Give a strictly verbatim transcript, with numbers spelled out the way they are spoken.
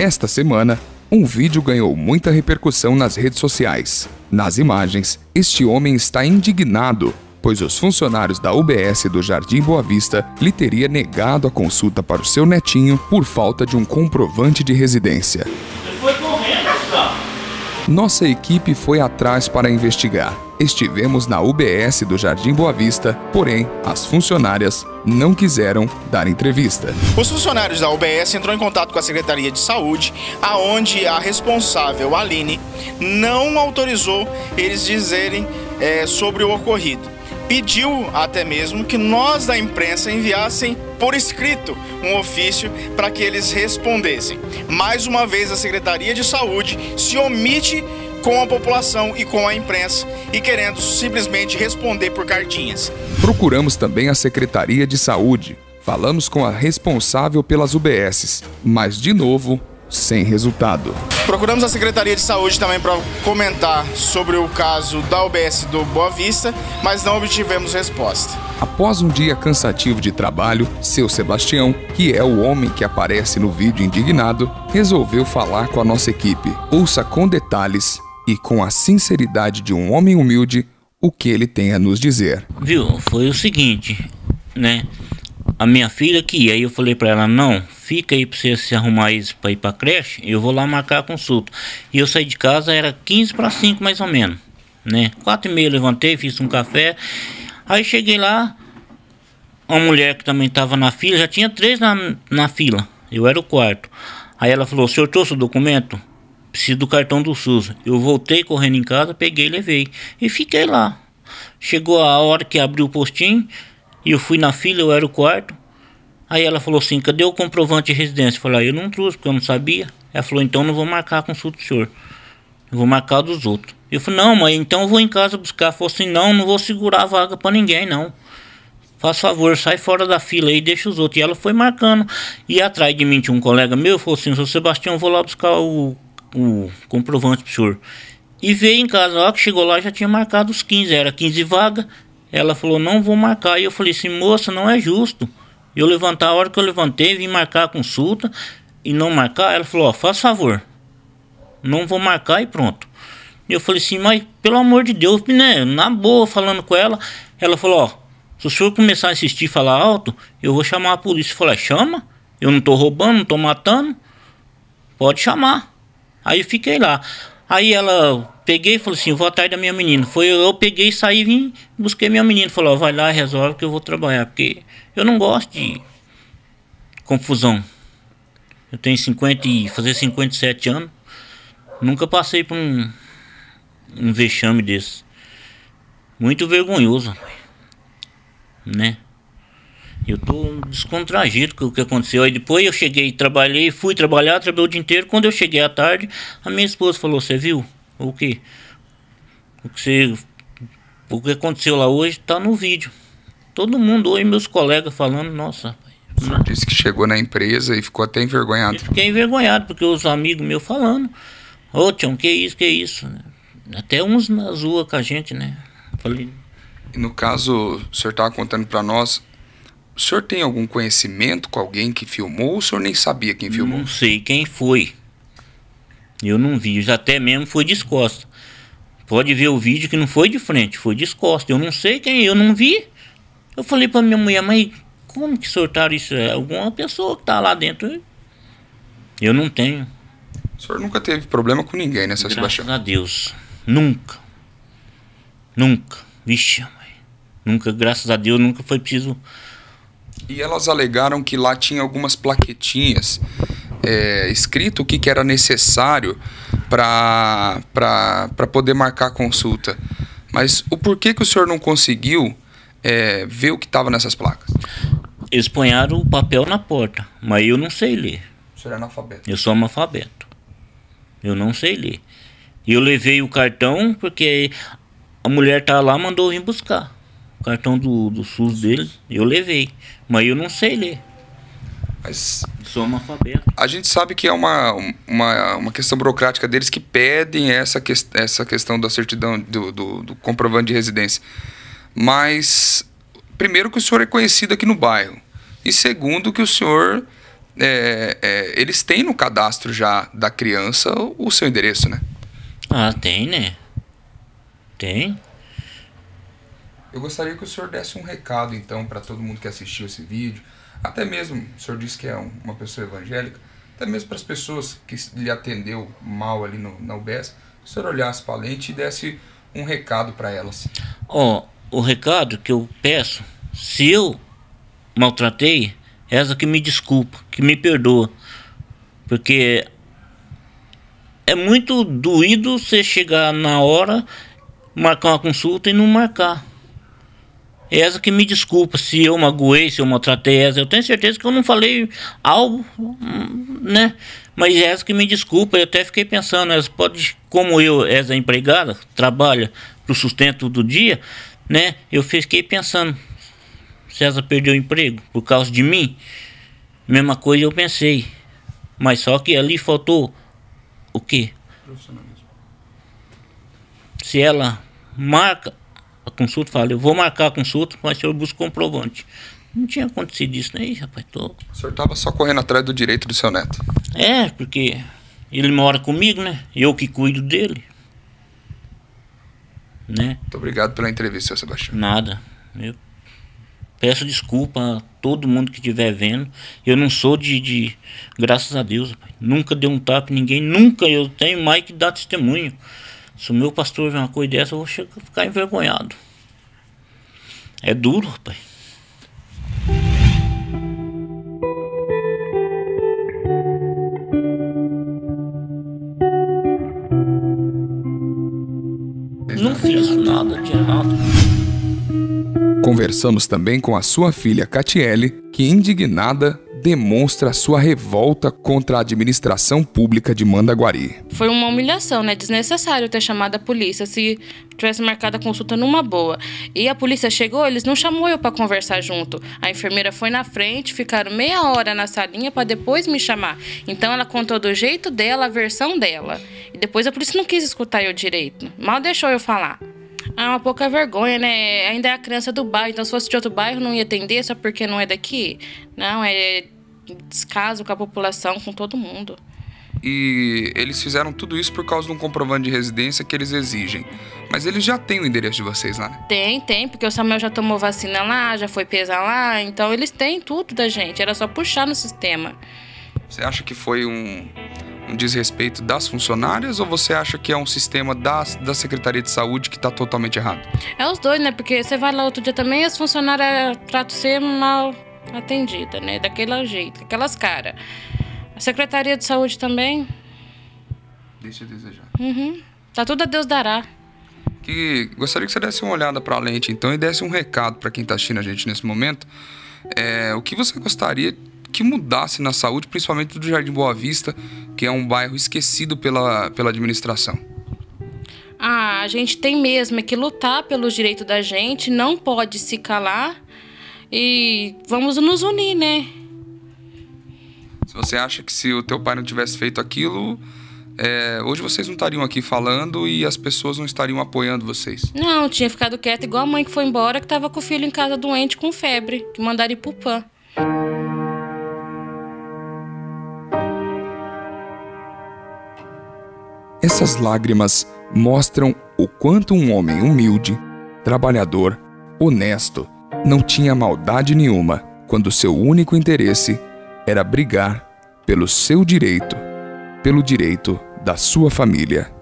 Esta semana, um vídeo ganhou muita repercussão nas redes sociais. Nas imagens, este homem está indignado, pois os funcionários da U B S do Jardim Boa Vista lhe teria negado a consulta para o seu netinho por falta de um comprovante de residência. Ele foi correndo, cara. Nossa equipe foi atrás para investigar. Estivemos na U B S do Jardim Boa Vista, porém, as funcionárias não quiseram dar entrevista. Os funcionários da U B S entrou em contato com a Secretaria de Saúde, aonde a responsável, Aline, não autorizou eles dizerem é, sobre o ocorrido. Pediu até mesmo que nós da imprensa enviassem por escrito um ofício para que eles respondessem. Mais uma vez a Secretaria de Saúde se omite com a população e com a imprensa e querendo simplesmente responder por cartinhas. Procuramos também a Secretaria de Saúde. Falamos com a responsável pelas U B Ss, mas de novo, sem resultado. Procuramos a Secretaria de Saúde também para comentar sobre o caso da U B S do Boa Vista, mas não obtivemos resposta. Após um dia cansativo de trabalho, seu Sebastião, que é o homem que aparece no vídeo indignado, resolveu falar com a nossa equipe. Ouça com detalhes e com a sinceridade de um homem humilde o que ele tem a nos dizer. Viu, foi o seguinte, né? A minha filha que ia, aí eu falei pra ela, não, fica aí pra você se arrumar isso pra ir pra creche, eu vou lá marcar a consulta. E eu saí de casa, era quinze para cinco mais ou menos, né? quatro e meia eu levantei, fiz um café, aí cheguei lá, uma mulher que também tava na fila, já tinha três na, na fila, eu era o quarto. Aí ela falou, o senhor trouxe o documento? Preciso do cartão do SUS. Eu voltei correndo em casa, peguei e levei. E fiquei lá. Chegou a hora que abriu o postinho, e eu fui na fila, eu era o quarto. Aí ela falou assim, cadê o comprovante de residência? Eu falei, ah, eu não trouxe, porque eu não sabia. Ela falou, então não vou marcar a consulta do senhor. Eu vou marcar a dos outros. Eu falei, não, mãe, então eu vou em casa buscar. Ela falou assim, não, não vou segurar a vaga pra ninguém, não. Faz favor, sai fora da fila aí e deixa os outros. E ela foi marcando. E atrás de mim tinha um colega meu, falou assim, seu Sebastião, eu vou lá buscar o, o comprovante pro senhor. E veio em casa, ó, que chegou lá, já tinha marcado os quinze, era quinze vagas. Ela falou, não vou marcar. E eu falei assim, moça, não é justo. Eu levantar, a hora que eu levantei, vim marcar a consulta e não marcar. Ela falou, ó, faz favor, não vou marcar e pronto. E eu falei assim, mas pelo amor de Deus, né, na boa, falando com ela. Ela falou, ó, se o senhor começar a insistir e falar alto, eu vou chamar a polícia. Eu falei, chama, eu não tô roubando, não tô matando, pode chamar. Aí eu fiquei lá. Aí ela, peguei e falou assim, eu vou atrás da minha menina. Foi, eu peguei, saí e vim, busquei minha menina. Falou, ó, vai lá e resolve que eu vou trabalhar, porque eu não gosto de confusão. Eu tenho cinquenta e fazer cinquenta e sete anos. Nunca passei por um, um vexame desse. Muito vergonhoso, né? Eu tô descontragido com o que aconteceu. Aí depois eu cheguei, trabalhei, fui trabalhar, trabalhei o dia inteiro. Quando eu cheguei à tarde, a minha esposa falou, você viu o que? O que, você, o que aconteceu lá hoje tá no vídeo. Todo mundo, hoje meus colegas falando, nossa. O senhor disse que chegou na empresa e ficou até envergonhado. Eu fiquei envergonhado, porque os amigos meus falando, ô oh, Tião, que isso, que isso? Até uns na rua com a gente, né? Falei. E no caso, o senhor estava contando para nós, o senhor tem algum conhecimento com alguém que filmou ou o senhor nem sabia quem filmou? Não sei quem foi. Eu não vi, já até mesmo foi de costas. Pode ver o vídeo que não foi de frente, foi de costas. Eu não sei quem, eu não vi. Eu falei pra minha mulher, mas como que sortaram isso? É alguma pessoa que tá lá dentro. Eu não tenho. O senhor nunca teve problema com ninguém, né, seu Sebastião? Graças a Deus. Nunca. Nunca. Vixe, mãe. Nunca, graças a Deus, nunca foi preciso. E elas alegaram que lá tinha algumas plaquetinhas é, escrito o que, que era necessário para para poder marcar a consulta. Mas o porquê que o senhor não conseguiu é, ver o que estava nessas placas? Eles ponharam o papel na porta, mas eu não sei ler. O senhor é analfabeto? Eu sou analfabeto. Eu não sei ler. E eu levei o cartão porque a mulher tá lá, mandou vir buscar. O cartão do, do SUS dele, eu levei. Mas eu não sei ler. Mas sou analfabeto. A gente sabe que é uma, uma, uma questão burocrática deles que pedem essa, que, essa questão da certidão, do, do, do comprovante de residência. Mas, primeiro que o senhor é conhecido aqui no bairro. E segundo que o senhor é, é, eles têm no cadastro já da criança o, o seu endereço, né? Ah, tem, né? Tem. Eu gostaria que o senhor desse um recado, então, para todo mundo que assistiu esse vídeo, até mesmo, o senhor disse que é um, uma pessoa evangélica, até mesmo para as pessoas que lhe atendeu mal ali no, na U B S, que o senhor olhasse para a lente e desse um recado para elas. Ó, oh, o recado que eu peço, se eu maltratei, essa que me desculpa, que me perdoa, porque é muito doído você chegar na hora, marcar uma consulta e não marcar. Essa que me desculpa se eu magoei, se eu maltratei essa. Eu tenho certeza que eu não falei algo, né? Mas essa que me desculpa. Eu até fiquei pensando, essa pode, como eu, essa empregada, trabalha pro sustento do dia, né? Eu fiquei pensando, se essa perdeu o emprego por causa de mim, mesma coisa eu pensei. Mas só que ali faltou o quê? Profissionalismo. Se ela marca a consulta, fala, eu vou marcar a consulta, mas o senhor busca comprovante. Não tinha acontecido isso, né? Rapaz, tô... O senhor estava só correndo atrás do direito do seu neto. É, porque ele mora comigo, né? Eu que cuido dele. Né? Muito obrigado pela entrevista, seu Sebastião. Nada. Eu peço desculpa a todo mundo que estiver vendo. Eu não sou de... de... Graças a Deus, rapaz. Nunca dei um tapa em ninguém. Nunca. Eu tenho mais que dar testemunho. Se o meu pastor ver uma coisa dessa, eu vou chegar, ficar envergonhado. É duro, rapaz. Não fiz nada de errado. Conversamos também com a sua filha Catiele, que indignada demonstra sua revolta contra a administração pública de Mandaguari. Foi uma humilhação, né? Desnecessário ter chamado a polícia se tivesse marcado a consulta numa boa. E a polícia chegou, eles não chamou eu para conversar junto. A enfermeira foi na frente, ficaram meia hora na salinha para depois me chamar. Então ela contou do jeito dela, a versão dela. E depois a polícia não quis escutar eu direito. Mal deixou eu falar. Ah, uma pouca vergonha, né? Ainda é a criança do bairro, então se fosse de outro bairro não ia atender só porque não é daqui. Não, é descaso com a população, com todo mundo. E eles fizeram tudo isso por causa de um comprovante de residência que eles exigem. Mas eles já têm o endereço de vocês lá, né? Tem, tem, porque o Samuel já tomou vacina lá, já foi pesar lá, então eles têm tudo da gente, era só puxar no sistema. Você acha que foi um... um desrespeito das funcionárias ou você acha que é um sistema da, da Secretaria de Saúde que está totalmente errado? É os dois, né? Porque você vai lá outro dia também e as funcionárias tratam ser mal atendida, né? Daquele jeito, aquelas caras. A Secretaria de Saúde também. Deixa eu desejar. Uhum. Tá tudo a Deus dará. Que gostaria que você desse uma olhada para a lente então e desse um recado para quem está assistindo a gente nesse momento. É, o que você gostaria que mudasse na saúde, principalmente do Jardim Boa Vista, que é um bairro esquecido pela, pela administração? Ah, a gente tem mesmo é que lutar pelos direitos da gente, não pode se calar e vamos nos unir, né? Se você acha que se o teu pai não tivesse feito aquilo, é, hoje vocês não estariam aqui falando e as pessoas não estariam apoiando vocês? Não, tinha ficado quieta igual a mãe que foi embora, que tava com o filho em casa doente com febre, que mandaram ir pro P A M. Essas lágrimas mostram o quanto um homem humilde, trabalhador, honesto, não tinha maldade nenhuma quando seu único interesse era brigar pelo seu direito, pelo direito da sua família.